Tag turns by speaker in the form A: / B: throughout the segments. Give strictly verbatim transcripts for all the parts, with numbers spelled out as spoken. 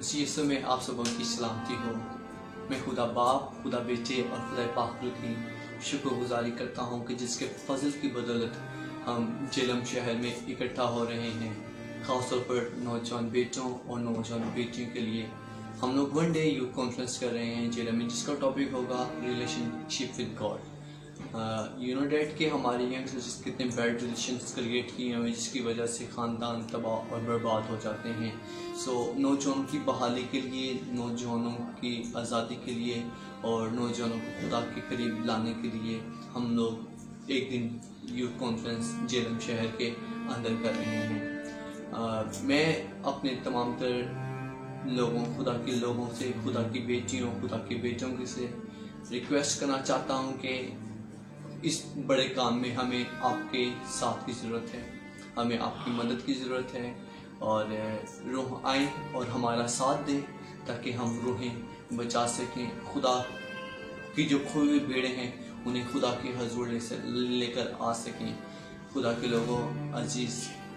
A: इसी हिस्से में आप सबों की सलामती हो। मैं खुदा बाप, खुदा बेटे और खुदा पाक की शुक्रगुजारी करता हूँ कि जिसके फजल की बदौलत हम जेलम शहर में इकट्ठा हो रहे हैं। ख़ास तौर पर नौजवान बेटों और नौजवान बेटियों के लिए हम लोग वन डे यूथ कॉन्फ्रेंस कर रहे हैं जेलम में, जिसका टॉपिक होगा relationship with God. You know that कि हमारे यंगस्टर्स कितने बैड रिलेशंस क्रिएट किए हुए, जिसकी वजह से ख़ानदान तबाह और बर्बाद हो जाते हैं। सो so, नौजवानों की बहाली के लिए, नौजवानों की आज़ादी के लिए और नौजवानों को खुदा के करीब लाने के लिए हम लोग एक दिन यूथ कॉन्फ्रेंस जेलम शहर के अंदर कर रहे हैं। uh, मैं अपने तमाम तर लोगों, खुदा के लोगों से, खुदा की बेटियों, खुदा के बेटों के से रिक्वेस्ट करना चाहता हूँ कि इस बड़े काम में हमें आपके साथ की ज़रूरत है, हमें आपकी मदद की ज़रूरत है। और रूह आए और हमारा साथ दें ताकि हम रूहें बचा सकें। खुदा की जो खोई हुई भेड़ें हैं उन्हें खुदा के हजूर लेकर आ सकें। खुदा के लोगों, अजीज़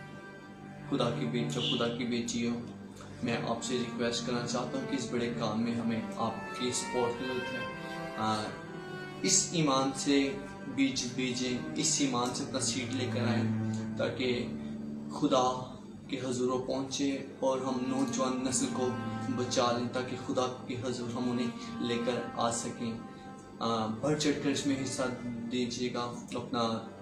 A: खुदा की बेटियों, खुदा की बेटियों, मैं आपसे रिक्वेस्ट करना चाहता हूँ कि इस बड़े काम में हमें आपकी सपोर्ट की ज़रूरत है। आ, इस ईमान से बीज बीजें, इस ईमान से अपना सीड लेकर आएँ ताकि खुदा के हजूरों पहुँचे और हम नौजवान नस्ल को बचा लें, ताकि खुदा के हजूर हम उन्हें लेकर आ सकें। बढ़ चढ़ कर इसमें हिस्सा दीजिएगा, अपना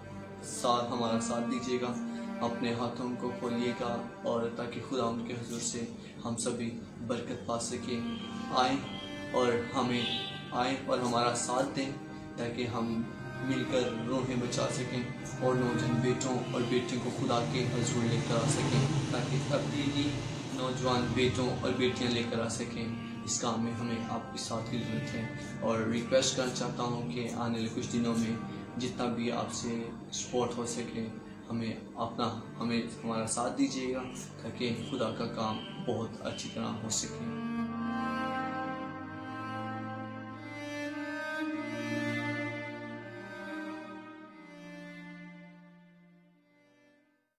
A: साथ हमारा साथ दीजिएगा, अपने हाथों को खोलिएगा और ताकि खुदा उनके हजूर से हम सभी बरकत पा सकें। आए और हमें आए और हमारा साथ दें ताकि हम मिलकर रूहें बचा सकें और नौजवान बेटों और बेटियों को खुदा के हजूर लेकर आ सकें, ताकि तब्दीली नौजवान बेटों और बेटियां लेकर आ सकें। इस काम में हमें आपके साथ की ज़रूरत है और रिक्वेस्ट करना चाहता हूँ कि आने वाले कुछ दिनों में जितना भी आपसे सपोर्ट हो सके हमें अपना हमें हमारा साथ दीजिएगा ताकि खुदा का काम बहुत अच्छी तरह हो सके।